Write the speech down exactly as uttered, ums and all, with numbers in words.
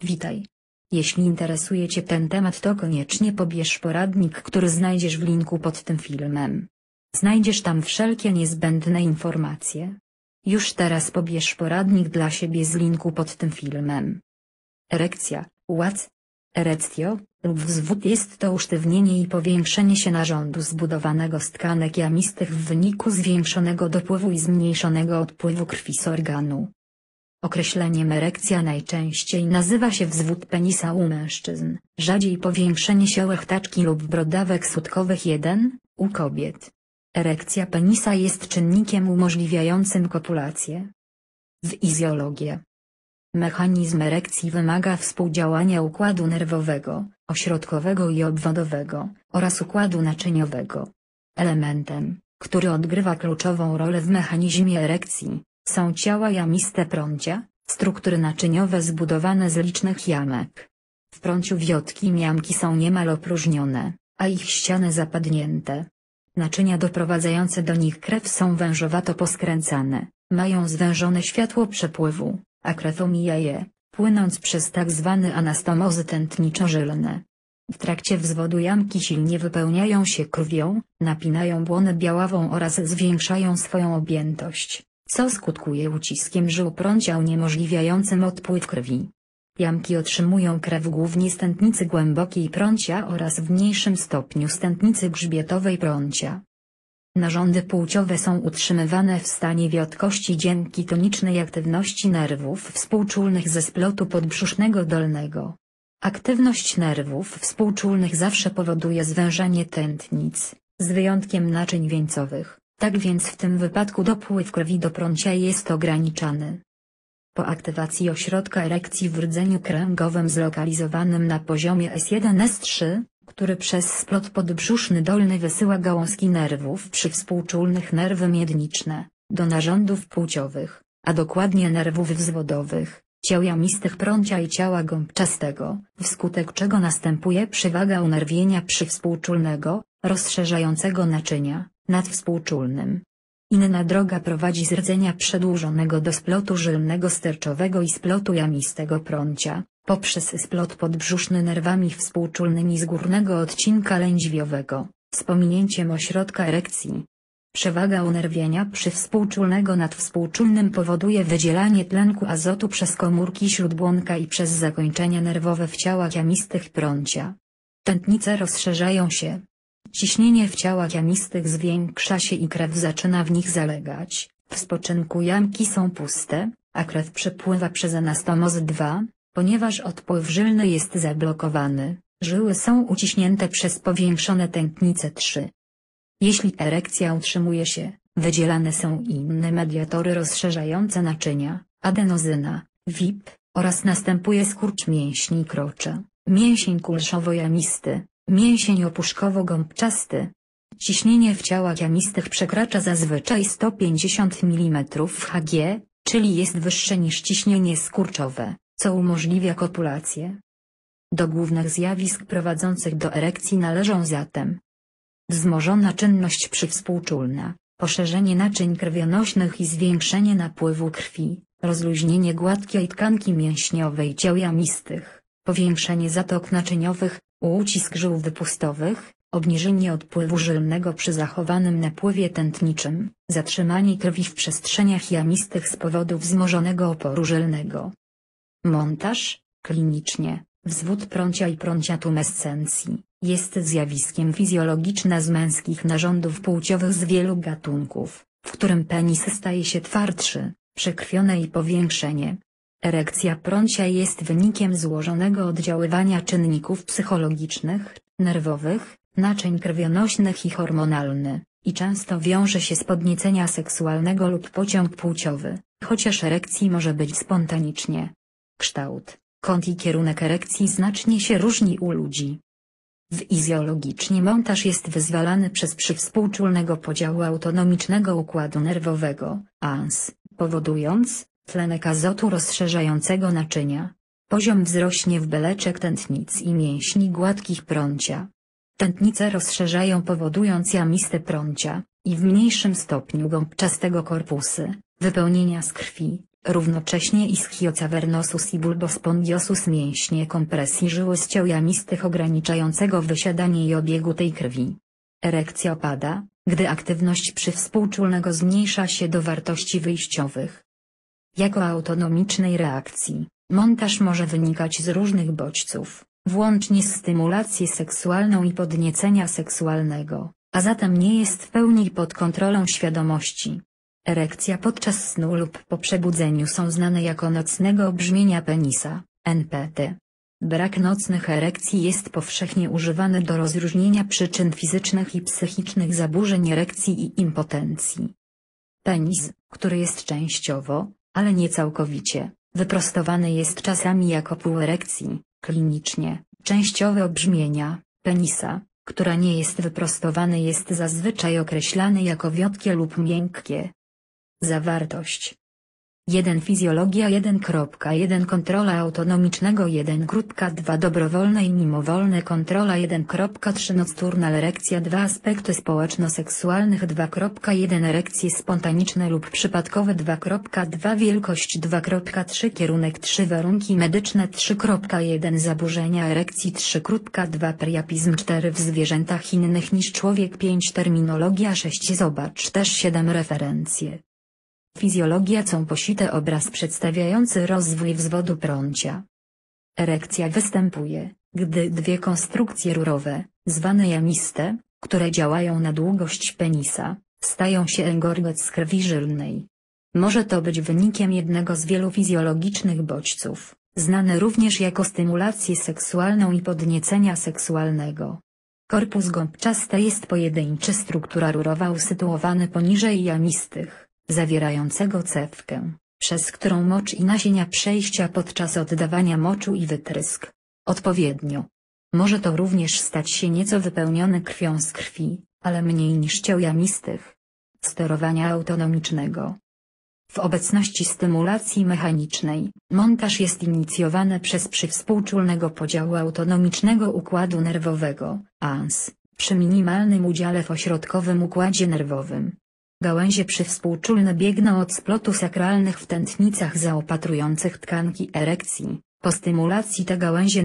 Witaj. Jeśli interesuje Cię ten temat, to koniecznie pobierz poradnik, który znajdziesz w linku pod tym filmem. Znajdziesz tam wszelkie niezbędne informacje. Już teraz pobierz poradnik dla siebie z linku pod tym filmem. Erekcja, łac, erectio, lub wzwód jest to usztywnienie i powiększenie się narządu zbudowanego z tkanek jamistych w wyniku zwiększonego dopływu i zmniejszonego odpływu krwi z organu. Określeniem erekcja najczęściej nazywa się wzwód penisa u mężczyzn, rzadziej powiększenie się łechtaczki lub brodawek sutkowych jeden, u kobiet. Erekcja penisa jest czynnikiem umożliwiającym kopulację. Fizjologia. Mechanizm erekcji wymaga współdziałania układu nerwowego, ośrodkowego i obwodowego, oraz układu naczyniowego. Elementem, który odgrywa kluczową rolę w mechanizmie erekcji, są ciała jamiste prącia, struktury naczyniowe zbudowane z licznych jamek. W prąciu wiotki i jamki są niemal opróżnione, a ich ściany zapadnięte. Naczynia doprowadzające do nich krew są wężowato poskręcane, mają zwężone światło przepływu, a krew omija je, płynąc przez tak zwane anastomozy tętniczo-żylne. W trakcie wzwodu jamki silnie wypełniają się krwią, napinają błonę białawą oraz zwiększają swoją objętość, co skutkuje uciskiem żył prącia uniemożliwiającym odpływ krwi. Jamki otrzymują krew głównie z tętnicy głębokiej prącia oraz w mniejszym stopniu z tętnicy grzbietowej prącia. Narządy płciowe są utrzymywane w stanie wiotkości dzięki tonicznej aktywności nerwów współczulnych ze splotu podbrzusznego dolnego. Aktywność nerwów współczulnych zawsze powoduje zwężanie tętnic, z wyjątkiem naczyń wieńcowych, tak więc w tym wypadku dopływ krwi do prącia jest ograniczany. Po aktywacji ośrodka erekcji w rdzeniu kręgowym zlokalizowanym na poziomie S jeden S trzy, który przez splot podbrzuszny dolny wysyła gałązki nerwów przywspółczulnych nerwy miedniczne, do narządów płciowych, a dokładnie nerwów wzwodowych, ciał jamistych prącia i ciała gąbczastego, wskutek czego następuje przewaga unerwienia przywspółczulnego, rozszerzającego naczynia, nad współczulnym. Inna droga prowadzi z rdzenia przedłużonego do splotu żylnego sterczowego i splotu jamistego prącia, poprzez splot podbrzuszny nerwami współczulnymi z górnego odcinka lędźwiowego, z pominięciem ośrodka erekcji. Przewaga unerwienia przywspółczulnego nad współczulnym powoduje wydzielanie tlenku azotu przez komórki śródbłonka i przez zakończenia nerwowe w ciałach jamistych prącia. Tętnice rozszerzają się. Ciśnienie w ciałach jamistych zwiększa się i krew zaczyna w nich zalegać. W spoczynku jamki są puste, a krew przepływa przez anastomozy dwa, ponieważ odpływ żylny jest zablokowany, żyły są uciśnięte przez powiększone tętnice trzy. Jeśli erekcja utrzymuje się, wydzielane są inne mediatory rozszerzające naczynia, adenozyna, V I P, oraz następuje skurcz mięśni krocza, mięsień kulszowo-jamisty, mięsień opuszkowo-gąbczasty. Ciśnienie w ciałach jamistych przekracza zazwyczaj sto pięćdziesiąt milimetrów Hg, czyli jest wyższe niż ciśnienie skurczowe, co umożliwia kopulację. Do głównych zjawisk prowadzących do erekcji należą zatem wzmożona czynność przywspółczulna, poszerzenie naczyń krwionośnych i zwiększenie napływu krwi, rozluźnienie gładkiej tkanki mięśniowej ciał jamistych, powiększenie zatok naczyniowych, ucisk żył wypustowych, obniżenie odpływu żylnego przy zachowanym napływie tętniczym, zatrzymanie krwi w przestrzeniach jamistych z powodu wzmożonego oporu żylnego. Montaż, klinicznie, wzwód prącia i prąciatumescencji, jest zjawiskiem fizjologicznym z męskich narządów płciowych z wielu gatunków, w którym penis staje się twardszy, przekrwione i powiększenie. Erekcja prącia jest wynikiem złożonego oddziaływania czynników psychologicznych, nerwowych, naczyń krwionośnych i hormonalnych, i często wiąże się z podniecenia seksualnego lub pociąg płciowy, chociaż erekcji może być spontanicznie. Kształt, kąt i kierunek erekcji znacznie się różni u ludzi. Fizjologicznie montaż jest wyzwalany przez przywspółczulnego podziału autonomicznego układu nerwowego, A N S, powodując tlenek azotu rozszerzającego naczynia. Poziom wzrośnie w beleczek tętnic i mięśni gładkich prącia. Tętnice rozszerzają powodując jamiste prącia, i w mniejszym stopniu gąbczastego korpusy, wypełnienia z krwi, równocześnie ischiocavernosus i bulbospondiosus mięśnie kompresji żyłysciał jamistych ograniczającego wysiadanie i obiegu tej krwi. Erekcja opada, gdy aktywność przywspółczulnego zmniejsza się do wartości wyjściowych. Jako autonomicznej reakcji, montaż może wynikać z różnych bodźców, włącznie z stymulacją seksualną i podniecenia seksualnego, a zatem nie jest w pełni pod kontrolą świadomości. Erekcja podczas snu lub po przebudzeniu są znane jako nocnego brzmienia penisa, N P T. Brak nocnych erekcji jest powszechnie używany do rozróżnienia przyczyn fizycznych i psychicznych zaburzeń erekcji i impotencji. Penis, który jest częściowo, ale nie całkowicie, wyprostowany jest czasami jako pół erekcji, klinicznie, częściowe obrzmienia penisa, która nie jest wyprostowany jest zazwyczaj określany jako wiotkie lub miękkie. Zawartość jeden Fizjologia jeden kropka jeden Kontrola autonomicznego jeden kropka dwa Dobrowolne i mimowolne kontrola jeden kropka trzy Nocturnal erekcja dwa Aspekty społeczno-seksualnych dwa kropka jeden Erekcje spontaniczne lub przypadkowe dwa kropka dwa Wielkość dwa kropka trzy Kierunek trzy Warunki medyczne trzy kropka jeden Zaburzenia erekcji trzy kropka dwa Priapizm cztery W zwierzętach innych niż człowiek pięć Terminologia sześć Zobacz też siedem Referencje. Fizjologia Cąposite obraz przedstawiający rozwój wzwodu prącia. Erekcja występuje, gdy dwie konstrukcje rurowe, zwane jamiste, które działają na długość penisa, stają się engorgać z krwi żylnej. Może to być wynikiem jednego z wielu fizjologicznych bodźców, znane również jako stymulację seksualną i podniecenia seksualnego. Korpus gąbczasty jest pojedynczy struktura rurowa usytuowany poniżej jamistych, zawierającego cewkę, przez którą mocz i nasienia przejścia podczas oddawania moczu i wytrysk. Odpowiednio. Może to również stać się nieco wypełnione krwią z krwi, ale mniej niż ciał jamistych. Sterowania autonomicznego. W obecności stymulacji mechanicznej, montaż jest inicjowany przez przywspółczulnego podziału autonomicznego układu nerwowego, A N S, przy minimalnym udziale w ośrodkowym układzie nerwowym. Gałęzie przywspółczulne biegną od splotów sakralnych w tętnicach zaopatrujących tkanki erekcji. Po stymulacji te gałęzie